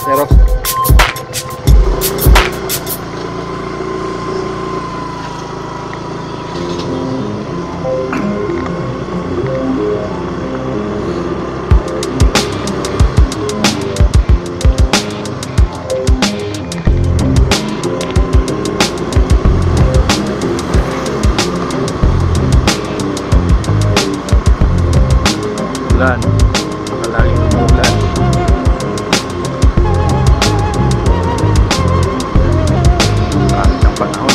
Pero ulan, palaging umuulan. Pangit ang panahon.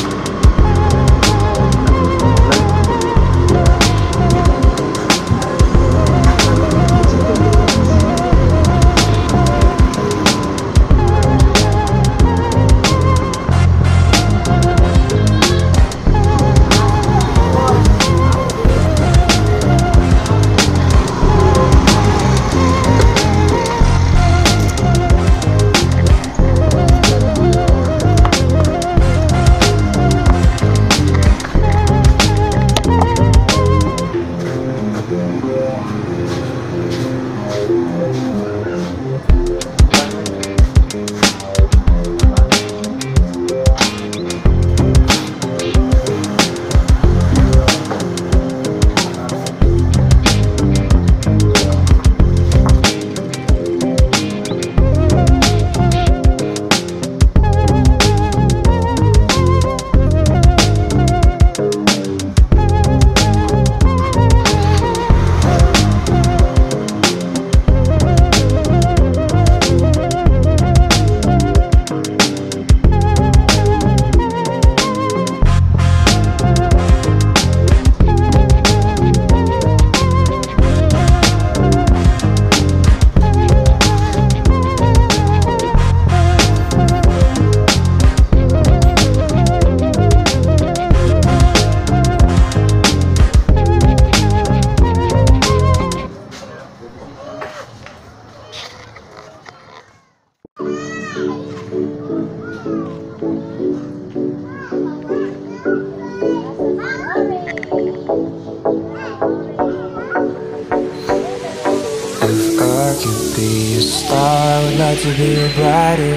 If I could be a star, I would like to be a brighter.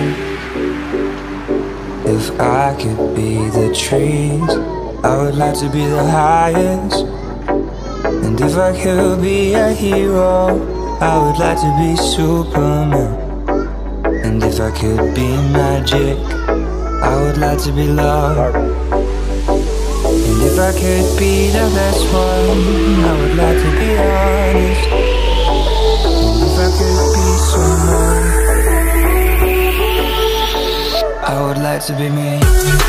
If I could be the trees, I would like to be the highest. And if I could be a hero, I would like to be Superman. And if I could be magic, I would like to be love. And if I could be the best one, I would like to be honest. If I could be someone, I would like to be me.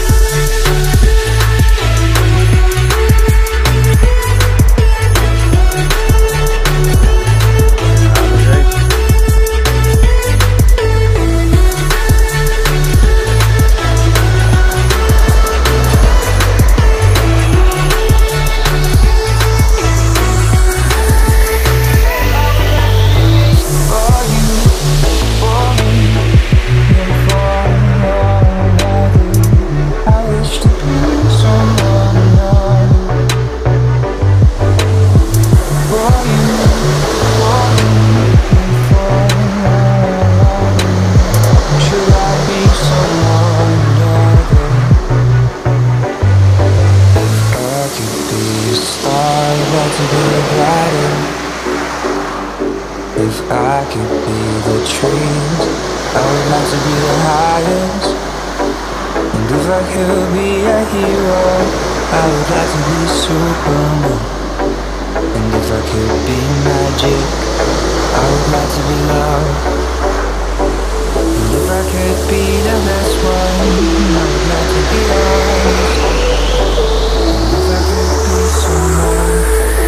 If I could be the trees, I would like to be the highest. And if I could be a hero, I would like to be Superman. And if I could be magic, I would like to be love. And if I could be the best one, I would like to be honest. And if I could be someone,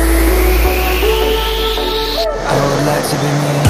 I would like to be me.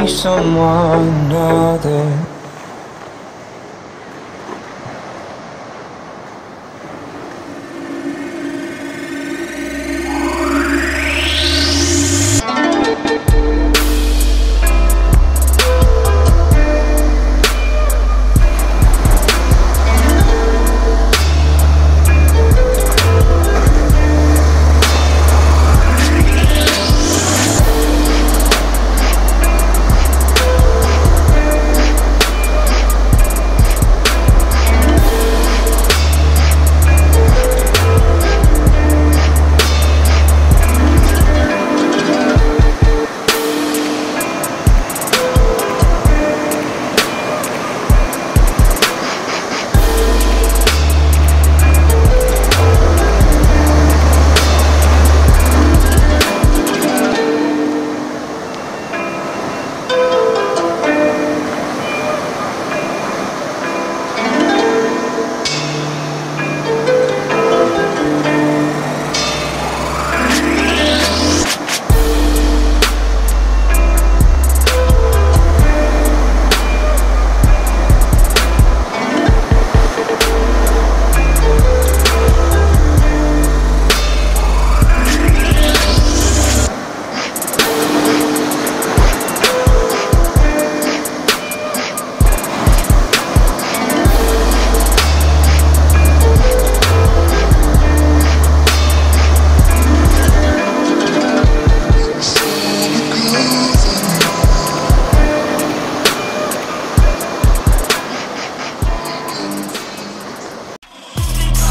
be someone other.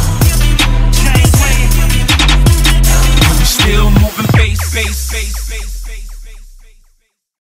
Still moving bass.